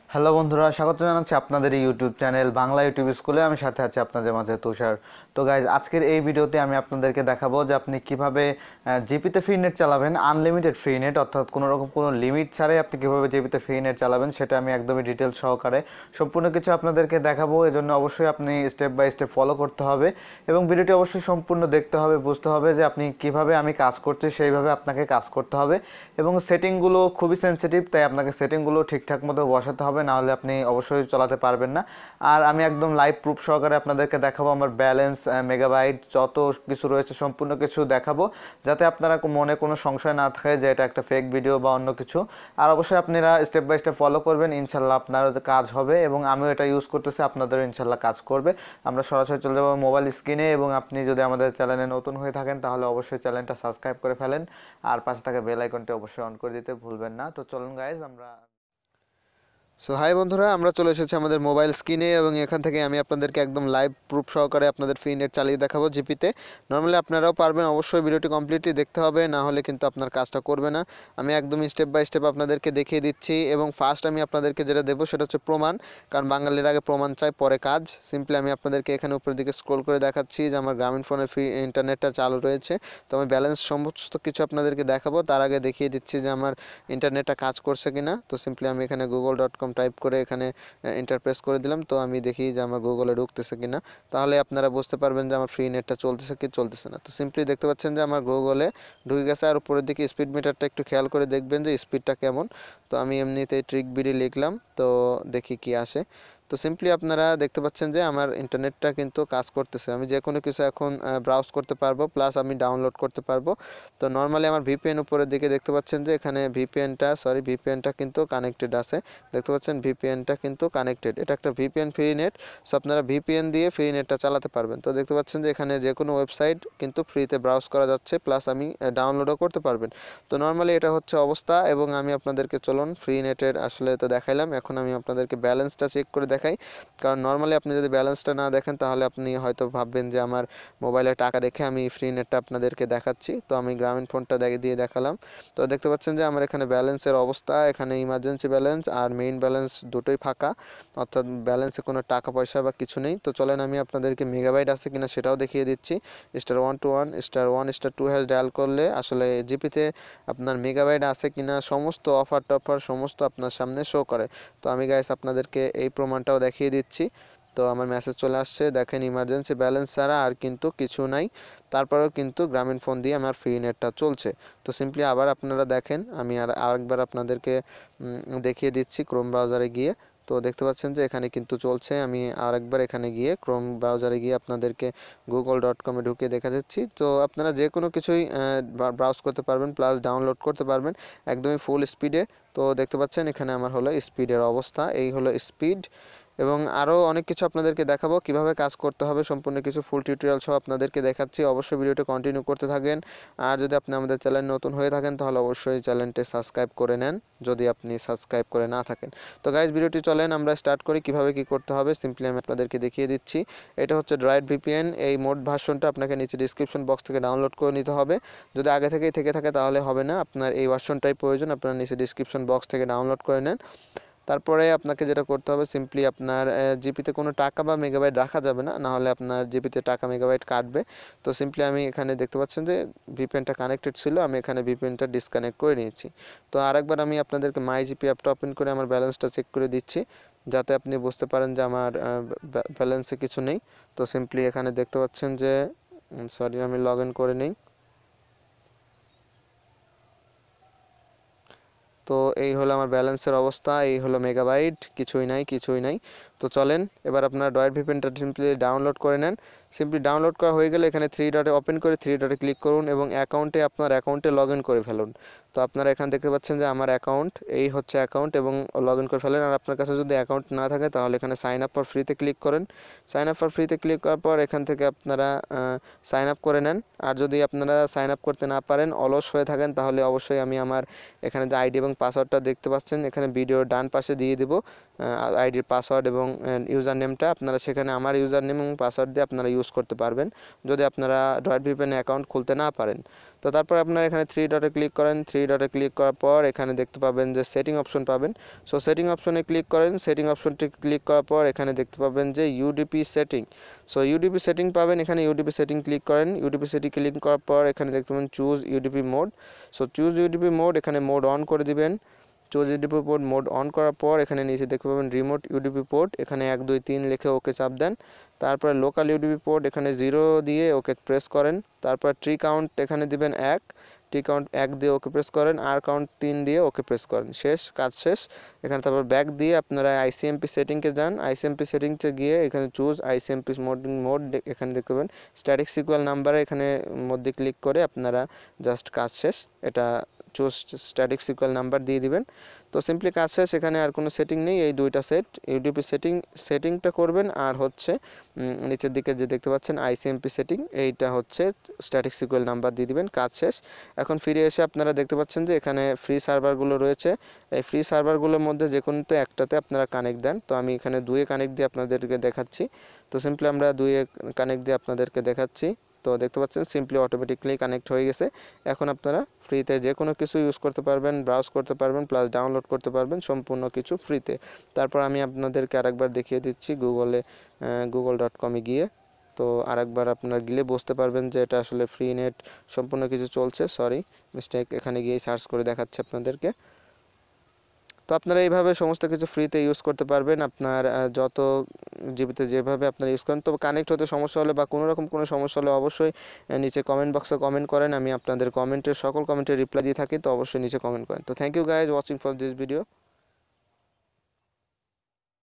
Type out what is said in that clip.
Hello বন্ধুরা, স্বাগত জানাচ্ছি আপনাদের এই ইউটিউব চ্যানেল বাংলা ইউটিউব স্কুলে। আমি সাথে আছি আপনাদের মাঝে তুষার। তো গাইজ, আজকের এই ভিডিওতে আমি আপনাদেরকে দেখাবো যে আপনি কিভাবে জিপিতে ফ্রি নেট চালাবেন, আনলিমিটেড ফ্রি নেট, অর্থাৎ কোনো রকম কোনো লিমিট ছাড়াই আপনি কিভাবে জিপিতে ফ্রি নেট চালাবেন সেটা আমি একদমই ডিটেলস সহকারে সম্পূর্ণ কিছু আপনাদেরকে দেখাবো। এজন্য অবশ্যই আপনি স্টেপ বাই স্টেপ ফলো করতে হবে এবং ভিডিওটি অবশ্যই সম্পূর্ণ দেখতে হবে, বুঝতে হবে যে আপনি কিভাবে আমি কাজ করছি সেইভাবে আপনাকে কাজ করতে হবে। এবং সেটিংগুলো খুবই সেনসিটিভ, তাই আপনাকে সেটিংগুলো ঠিকঠাক মতো বসাতে হবে, না হলে আপনি অবশ্যই চালাতে পারবেন না। আর আমি একদম লাইভ প্রুফ সহকারে আপনাদেরকে দেখাবো, আমার ব্যালেন্স, মেগাবাইট যত কিছু রয়েছে সম্পূর্ণ কিছু দেখাবো, যাতে আপনারা মনে কোনো সংশয় না থাকে যে এটা একটা ফেক ভিডিও বা অন্য কিছু। আর অবশ্যই আপনারা স্টেপ বাই স্টেপ ফলো করবেন, ইনশাল্লাহ আপনারও কাজ হবে এবং আমিও এটা ইউজ করতেছি, আপনাদেরও ইনশাল্লাহ কাজ করবে। আমরা সরাসরি চলে যাবো মোবাইল স্ক্রিনে, এবং আপনি যদি আমাদের চ্যানেলে নতুন হয়ে থাকেন তাহলে অবশ্যই চ্যানেলটা সাবস্ক্রাইব করে ফেলেন আর পাশে থাকা বেল আইকনটি অবশ্যই অন করে দিতে ভুলবেন না। তো চলুন গাইজ, আমরা হাই বন্ধুরা, আমরা চলে এসেছি আমাদের মোবাইল স্ক্রিনে এবং এখান থেকে আমি আপনাদেরকে একদম লাইভ প্রুফ সহকারে আপনাদের ফ্রি নেট চালিয়ে দেখাবো জিপিতে। নর্মালি আপনারাও পারবেন, অবশ্যই ভিডিওটি কমপ্লিটলি দেখতে হবে, না হলে কিন্তু আপনার কাজটা করবে না। আমি একদম স্টেপ বাই স্টেপ আপনাদেরকে দেখিয়ে দিচ্ছি এবং ফার্স্ট আমি আপনাদেরকে যেটা দেবো সেটা হচ্ছে প্রমাণ, কারণ বাঙালির আগে প্রমাণ চাই পরে কাজ। সিম্পলি আমি আপনাদেরকে এখানে উপরের দিকে স্ক্রল করে দেখাচ্ছি যে আমার গ্রামীণ ফোনে ফ্রি ইন্টারনেটটা চালু রয়েছে। তো আমি ব্যালেন্স সমস্ত কিছু আপনাদেরকে দেখাবো, তার আগে দেখিয়ে দিচ্ছি যে আমার ইন্টারনেটটা কাজ করছে কিনা। তো সিম্পলি আমি এখানে google.com টাইপ করে এখানে ইন্টারপ্রেস করে দিলাম, তো আমি দেখি যে আমার গুগলে ঢুকতেছে কিনা। তাহলে আপনারা বুঝতে পারবেন যে আমার ফ্রি নেটটা চলতেছে কি চলতেছে না। তো সিম্পলি দেখতে পাচ্ছেন যে আমার গুগলে ঢুকে গেছে, আর উপরের দিকে স্পিড মিটারটা একটু খেয়াল করে দেখবেন যে স্পিডটা কেমন। তো আমি এমনিতেই ট্রিক বিডি লিখলাম, তো দেখি কি আসে। তো সিম্পলি আপনারা দেখতে পাচ্ছেন যে আমার ইন্টারনেটটা কিন্তু কাজ করতেছে, আমি যে কোনো কিছু এখন ব্রাউজ করতে পারবো, প্লাস আমি ডাউনলোড করতে পারবো। তো নর্মালি আমার ভিপিএন উপরের দিকে দেখতে পাচ্ছেন যে এখানে ভিপিএনটা কিন্তু কানেক্টেড আছে। দেখতে পাচ্ছেন ভিপিএনটা কিন্তু কানেক্টেড, এটা একটা ভিপিএন ফ্রি নেট। সো আপনারা ভিপিএন দিয়ে ফ্রি নেটটা চালাতে পারবেন। তো দেখতে পাচ্ছেন যে এখানে যে কোনো ওয়েবসাইট কিন্তু ফ্রিতে ব্রাউজ করা যাচ্ছে, প্লাস আমি ডাউনলোডও করতে পারবেন। তো নর্মালি এটা হচ্ছে অবস্থা, এবং আমি আপনাদেরকে চলুন ফ্রি নেটের আসলে তো দেখাইলাম, এখন আমি আপনাদেরকে ব্যালেন্সটা চেক করে দেখাই। কারণ নর্মালি আপনি যদি ব্যালেন্সটা না দেখেন তাহলে আপনি হয়তো ভাববেন যে আমার মোবাইলে টাকা রেখে আমি ফ্রি নেটটা আপনাদেরকে দেখাচ্ছি। তো আমি গ্রামীণ ফোনটা দিয়ে দেখালাম। তো দেখতে পাচ্ছেন যে আমার এখানে ব্যালেন্সের অবস্থা, এখানে ইমার্জেন্সি ব্যালেন্স আর মেইন ব্যালেন্স দুটোই ফাঁকা, অর্থাৎ ব্যালেন্সে কোনো টাকা পয়সা বা কিছু নেই। তো চলেন আমি আপনাদেরকে মেগাবাইট আছে কিনা সেটাও দেখিয়ে দিচ্ছি। *121*1*2# ডায়াল করলে আসলে জিপিতে আপনার মেগাবাইট আছে কিনা সমস্ত অফার টফার সমস্ত আপনার সামনে শো করে। তো আমি গাইস আপনাদেরকে এই প্রমাণটাও দেখিয়ে দিচ্ছি। তো আমার মেসেজ চলে আসছে, দেখেন ইমার্জেন্সি ব্যালেন্স ছাড়া আর কিন্তু কিছু নাই, তারপরেও কিন্তু গ্রামীণ ফোন দিয়ে আমার ফ্রি নেটটা চলছে। তো সিম্পলি আবার আপনারা দেখেন, আমি আরেকবার আপনাদেরকে দেখিয়ে দিচ্ছি ক্রোম ব্রাউজারে গিয়ে। তো দেখতে পাচ্ছেন যে এখানে কিন্তু চলছে, আমি আরেকবার এখানে গিয়ে ক্রোম ব্রাউজারে গিয়ে আপনাদেরকে google.com-এ ঢুকে দেখা যাচ্ছি। তো আপনারা যে কোনো কিছুই ব্রাউজ করতে পারবেন, প্লাস ডাউনলোড করতে পারবেন একদমই ফুল স্পিডে। তো দেখতে পাচ্ছেন এখানে আমার হলো স্পিডের অবস্থা, এই হলো স্পিড। এবং আরও অনেক কিছু আপনাদেরকে দেখাবো কিভাবে কাজ করতে হবে, সম্পূর্ণ কিছু ফুল টিউটোরিয়াল সহ আপনাদেরকে দেখাচ্ছি। অবশ্যই ভিডিওটা কন্টিনিউ করতে থাকেন। আর যদি আপনি আমাদের চ্যানেল নতুন হয়ে থাকেন তাহলে অবশ্যই চ্যানেলটি সাবস্ক্রাইব করে নেন যদি আপনি সাবস্ক্রাইব করে না থাকেন। তো গাইজ, ভিডিওটি চলেন আমরা স্টার্ট করি। কিভাবে কি করতে হবে সিম্পলি আমি আপনাদেরকে দেখিয়ে দিচ্ছি। এটা হচ্ছে ড্রাইড ভিপিএন, এই মোড ভার্সনটা আপনাকে নিচে ডিসক্রিপশন বক্স থেকে ডাউনলোড করে নিতে হবে। যদি আগে থেকেই থেকে থাকে তাহলে হবে না, আপনার এই ভার্সনটাই প্রয়োজন, আপনারা নিচে ডিসক্রিপশন বক্স থেকে ডাউনলোড করে নেন। তারপরে আপনাকে যেটা করতে হবে সিম্পলি আপনার জিপিতে কোনো টাকা বা মেগাবাইট রাখা যাবে না, না হলে আপনার জিপিতে টাকা মেগাবাইট কাটবে। তো সিম্পলি আমি এখানে দেখতে পাচ্ছেন যে ভিপিএনটা কানেক্টেড ছিল, আমি এখানে ভিপিএনটা ডিসকানেক্ট করে নিয়েছি। তো আরেকবার আমি আপনাদেরকে মাই জিপি অ্যাপটা ওপেন করে আমার ব্যালেন্সটা চেক করে দিচ্ছি, যাতে আপনি বুঝতে পারেন যে আমার ব্যালেন্সে কিছু নেই। তো সিম্পলি এখানে দেখতে পাচ্ছেন যে আমি লগ ইন করে নিই। তো এই হলো আমার ব্যালেন্সের অবস্থা, এই হলো মেগাবাইট, কিছুই নাই কিছুই নাই। তো চলেন এবার আপনার ডয়েট ভিপিএনটা সিম্পলি ডাউনলোড করে নেন। সিম্পলি ডাউনলোড করা হয়ে গেলে এখানে থ্রি ডটে ওপেন করে থ্রি ডটে ক্লিক করুন এবং আপনার অ্যাকাউন্টে লগ ইন করে ফেলুন। তো আপনারা এখানে দেখতে পাচ্ছেন যে আমার অ্যাকাউন্ট, এই হচ্ছে অ্যাকাউন্ট, এবং লগ ইন করে ফেলেন। আর আপনার কাছে যদি অ্যাকাউন্ট না থাকে তাহলে এখানে সাইন আপ ফর ফ্রিতে ক্লিক করেন। সাইন আপ ফর ফ্রিতে ক্লিক করার পর এখান থেকে আপনারা সাইন আপ করে নেন। আর যদি আপনারা সাইন আপ করতে না পারেন, অলস হয়ে থাকেন, তাহলে অবশ্যই আমি আমার এখানে যে আইডি এবং পাসওয়ার্ডটা দেখতে পাচ্ছেন এখানে ভিডিওর ডান পাশে দিয়ে দেবো, আইডির পাসওয়ার্ড এবং ইউজার নেমটা আপনারা সেখানে আমার ইউজার নেম এবং পাসওয়ার্ড দিয়ে আপনারা ইউজ করতে পারবেন যদি আপনারা ড্রয়েড ভিপিএন অ্যাকাউন্ট খুলতে না পারেন। তো তারপর আপনারা এখানে থ্রি ডটে ক্লিক করেন। থ্রি ডটে ক্লিক করার পর এখানে দেখতে পাবেন যে সেটিং অপশন পাবেন। সো সেটিং অপশনে ক্লিক করেন। সেটিং অপশনটি ক্লিক করার পর এখানে দেখতে পাবেন যে UDP setting. So UDP setting পাবেন, এখানে ইউডিপি সেটিং ক্লিক করেন। ইউডিপি সেটিং ক্লিক করার পর এখানে দেখতে পাবেন choose UDP mode. So choose UDP mode, এখানে মোড অন করে দিবেন। Choose UDP port mode on করার পর এখানে নিচে দেখতে পাবেন রিমোট ইউডিপি পোর্ট, এখানে 1 2 3 লিখে ওকে চাপ দেন। তারপরে লোকাল ইউডিপি পোর্ট এখানে 0 দিয়ে ওকে প্রেস করেন। তারপর ট্রি কাউন্ট এখানে দিবেন 1, টি কাউন্ট 1 দিয়ে ওকে প্রেস করেন। আর কাউন্ট 3 দিয়ে ওকে প্রেস করেন। শেষ, কাজ শেষ। এখানে তারপর ব্যাক দিয়ে আপনারা আইসিএমপি সেটিংকে যান। আইসিএমপি সেটিংসে গিয়ে এখানে চুজ আইসিএমপি মোড এখানে দেখতে পাবেন স্ট্যাটিক সিকুয়াল নাম্বারে এখানে মধ্যে ক্লিক করে আপনারা জাস্ট কাজ শেষ, এটা চুজ স্ট্যাটিক সিকুয়াল নাম্বার দিয়ে দিবেন। তো সিম্পলি কাজ শেষ, এখানে আর কোনো সেটিং নেই, এই দুইটা ইউডিপি সেটিংটা করবেন আর হচ্ছে নিচের দিকে যে দেখতে পাচ্ছেন আইসিএমপি সেটিং, এইটা হচ্ছে স্ট্যাটিক সিকুয়াল নাম্বার দিয়ে দিবেন, কাজ শেষ। এখন ফিরে এসে আপনারা দেখতে পাচ্ছেন যে এখানে ফ্রি সার্ভারগুলো রয়েছে। এই ফ্রি সার্ভারগুলোর মধ্যে যে কোনোতে একটাতে আপনারা কানেক্ট দেন। তো আমি এখানে 2-এ কানেক্ট দিয়ে আপনাদেরকে দেখাচ্ছি। তো সিম্পলি আমরা 2-এ কানেক্ট দিয়ে আপনাদেরকে দেখাচ্ছি। তো দেখতে পাচ্ছেন সিম্পলি অটোমেটিকলি কানেক্ট হয়ে গেছে। এখন আপনারা ফ্রিতে যে কোনো কিছু ইউজ করতে পারবেন, ব্রাউজ করতে পারবেন, প্লাস ডাউনলোড করতে পারবেন, সম্পূর্ণ কিছু ফ্রিতে। তারপর আমি আপনাদেরকে আরেকবার দেখিয়ে দিচ্ছি google.com-এ গিয়ে। তো আরেকবার আপনারা গেলে বুঝতে পারবেন যে এটা আসলে ফ্রি নেট সম্পূর্ণ কিছু চলছে। সরি মিস্টেক, এখানে গিয়ে সার্চ করে দেখাচ্ছে আপনাদেরকে। তো আপনারা এইভাবে সমস্ত কিছু ফ্রিতে ইউজ করতে পারবেন আপনার যত জিবিতে যেভাবে আপনারা ইউজ করেন। তো কানেক্ট হতে সমস্যা হলে বা কোনো রকম কোনো সমস্যা হলে অবশ্যই নিচে কমেন্ট বক্সে কমেন্ট করেন, আমি আপনাদের সকল কমেন্টের রিপ্লাই দিয়ে থাকি। তো অবশ্যই নিচে কমেন্ট করেন। তো thank you guys watching for this video.